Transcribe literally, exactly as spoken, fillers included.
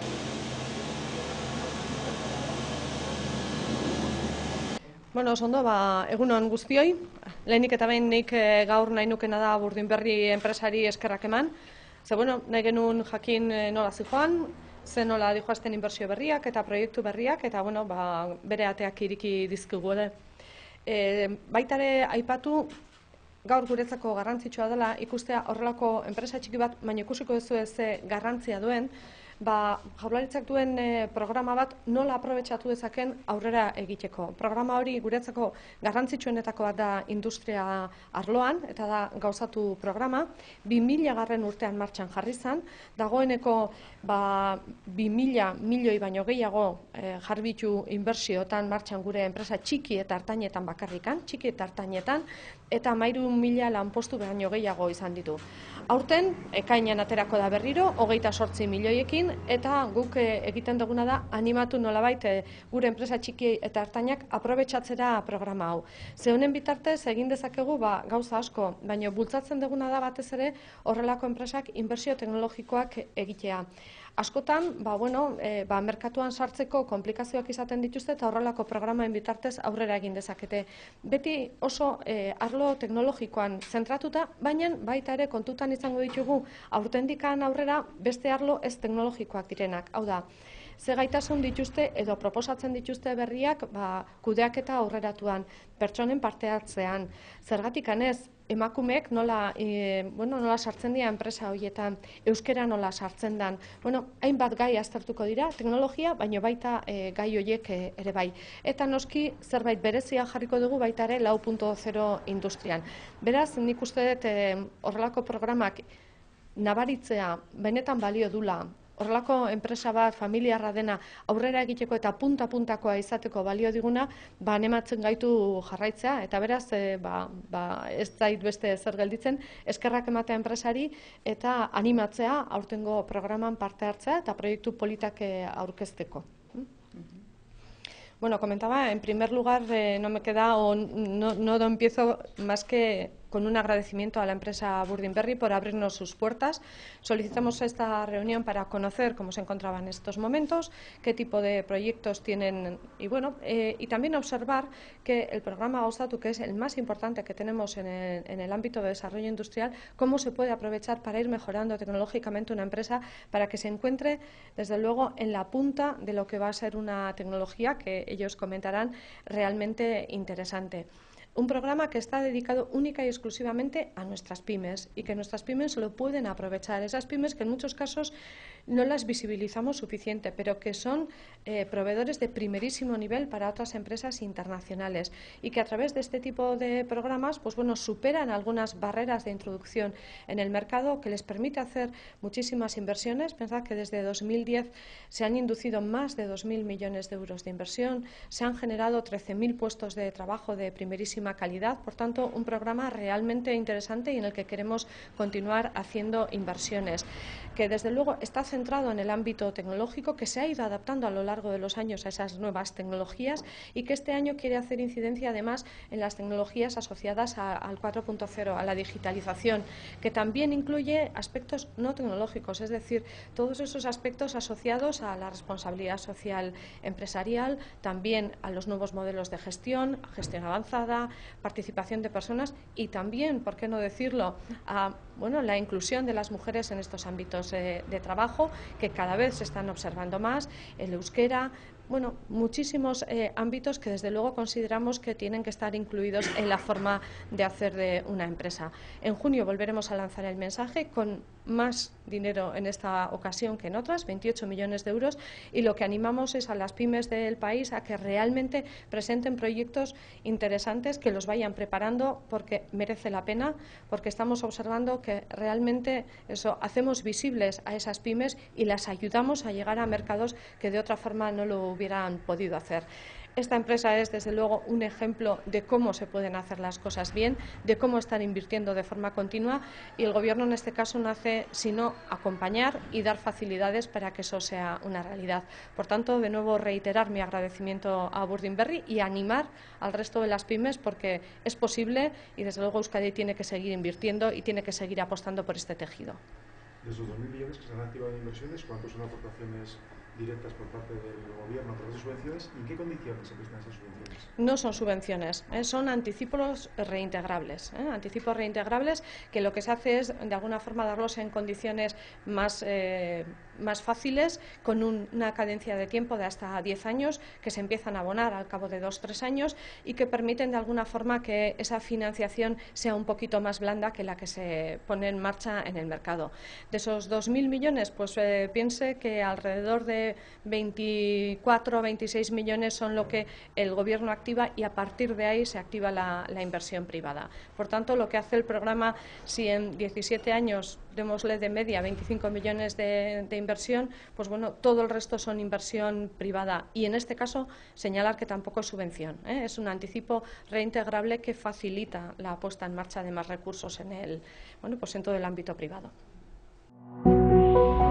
Bueno, oso ondo, ba, egunon guztioi. Lehenik eta behin nik e, gaur nahi nukena da Burdinberri enpresari eskerrak eman. Ze, bueno, nahi genuen jakin e, nola zijoan, ze nola dijoazten inbertsio berriak eta proiektu berriak, eta bueno, ba, bere ateak iriki dizkigu ere. E, baitare aipatu, gaur guretzako garrantzitsua dela ikustea horrelako enpresa txiki bat, baina ikusiko duzu ze garrantzia duen, ba, Jaurlaritzak duen e, programa bat nola aprobetxatu dezaken aurrera egiteko. Programa hori guretzako garrantzitsuenetako bat da industria arloan, eta da gauzatu programa, bi mila garren urtean martxan jarri zen, dagoeneko ba, bi mila milioi baino gehiago e, jarbitu inbertsiotan martxan gure enpresa txiki eta hartainetan bakarrikan, txiki eta hartainetan, eta hamairu mila lanpostu baino gehiago izan ditu. Aurten, ekainean aterako da berriro, hogeita zortzi milioiekin, eta guk e, egiten duguna da animatu nolabait e, gure enpresa txiki eta hartainak aprobetxatzera programa hau. Ze honen bitartez egin dezakegu ba, gauza asko, baina bultzatzen duguna da batez ere horrelako enpresak inbertsio teknologikoak egitea. Askotan, ba, bueno, e, ba, merkatuan sartzeko komplikazioak izaten dituzte eta horrelako programaen bitartez aurrera egin dezakete. Beti oso e, arlo teknologikoan zentratuta, baina baita ere kontutan izango ditugu aurtendikan aurrera beste arlo ez teknologikoak direnak. Hau da, ze gaitasun dituzte edo proposatzen dituzte berriak ba, kudeaketa aurreratuan, pertsonen parte hartzean. Zergatik anez, emakumeek nola, e, bueno, nola sartzen dira enpresa horietan, euskera nola sartzen dan. Bueno, hainbat gai aztertuko dira, teknologia, baina baita e, gai horiek e, ere bai. Eta noski zerbait berezia jarriko dugu baita ere lau puntu zero industrian. Beraz, nik uste dut e, horrelako programak nabaritzea benetan balio dula, horrelako enpresa bat familiarra dena aurrera egiteko eta punta-puntakoa izateko balio diguna, ba, anematzen gaitu jarraitzea, eta beraz, e, ba, ba, ez zait beste zer gelditzen, eskerrak ematea enpresari eta animatzea aurtengo programan parte hartzea eta proiektu politak e, aurkezteko. Bueno, comentaba, en primer lugar, eh, no me queda o no, no empiezo más que con un agradecimiento a la empresa Burdinberri por abrirnos sus puertas. Solicitamos esta reunión para conocer cómo se encontraba en estos momentos, qué tipo de proyectos tienen y bueno, eh, y también observar que el programa Gauzatu, que es el más importante que tenemos en el, en el ámbito de desarrollo industrial, cómo se puede aprovechar para ir mejorando tecnológicamente una empresa para que se encuentre, desde luego, en la punta de lo que va a ser una tecnología que ellos comentarán realmente interesante. Un programa que está dedicado única y exclusivamente a nuestras pymes y que nuestras pymes lo pueden aprovechar. Esas pymes que en muchos casos no las visibilizamos suficiente, pero que son eh, proveedores de primerísimo nivel para otras empresas internacionales y que a través de este tipo de programas pues, bueno, superan algunas barreras de introducción en el mercado que les permite hacer muchísimas inversiones. Pensad que desde dos mil diez se han inducido más de dos mil millones de euros de inversión, se han generado trece mil puestos de trabajo de primerísima calidad, por tanto un programa realmente interesante y en el que queremos continuar haciendo inversiones, que desde luego está centrado en el ámbito tecnológico, que se ha ido adaptando a lo largo de los años a esas nuevas tecnologías y que este año quiere hacer incidencia además en las tecnologías asociadas a, al cuatro punto cero, a la digitalización, que también incluye aspectos no tecnológicos, es decir, todos esos aspectos asociados a la responsabilidad social empresarial, también a los nuevos modelos de gestión, gestión avanzada, participación de personas y también, por qué no decirlo, a bueno, la inclusión de las mujeres en estos ámbitos eh, de trabajo que cada vez se están observando más, el euskera, bueno, muchísimos eh, ámbitos que desde luego consideramos que tienen que estar incluidos en la forma de hacer de una empresa. En junio volveremos a lanzar el mensaje con más dinero en esta ocasión que en otras, veintiocho millones de euros, y lo que animamos es a las pymes del país a que realmente presenten proyectos interesantes, que los vayan preparando porque merece la pena, porque estamos observando que realmente eso, hacemos visibles a esas pymes y las ayudamos a llegar a mercados que de otra forma no lo hubieran podido hacer. Esta empresa es, desde luego, un ejemplo de cómo se pueden hacer las cosas bien, de cómo están invirtiendo de forma continua y el Gobierno en este caso no hace sino acompañar y dar facilidades para que eso sea una realidad. Por tanto, de nuevo reiterar mi agradecimiento a Burdinberri y animar al resto de las pymes porque es posible y, desde luego, Euskadi tiene que seguir invirtiendo y tiene que seguir apostando por este tejido. De esos dos mil millones que se han activado en inversiones, ¿cuántos son aportaciones directas por parte del Gobierno a través de subvenciones y en qué condiciones se prestan esas subvenciones? No son subvenciones, ¿eh? Son anticipos reintegrables, ¿eh? Anticipos reintegrables que lo que se hace es, de alguna forma, darlos en condiciones más, eh, más fáciles, con un, una cadencia de tiempo de hasta diez años, que se empiezan a abonar al cabo de dos o tres años y que permiten, de alguna forma, que esa financiación sea un poquito más blanda que la que se pone en marcha en el mercado. De esos dos mil millones, pues eh, piense que alrededor de veinticuatro o veintiséis millones son lo que el Gobierno activa, y a partir de ahí se activa la, la inversión privada. Por tanto, lo que hace el programa, si en diecisiete años démosle de media veinticinco millones de, de inversión, pues bueno, todo el resto son inversión privada, y en este caso señalar que tampoco es subvención, ¿eh? Es un anticipo reintegrable que facilita la puesta en marcha de más recursos en el, bueno, pues en todo el ámbito privado.